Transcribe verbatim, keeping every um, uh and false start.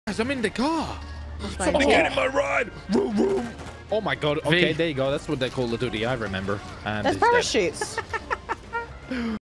I'm in the car. Somebody get in my ride. Vroom, vroom. Oh my god. Okay, there you go. That's what they call the duty. I remember. And There's it's dead. parachutes.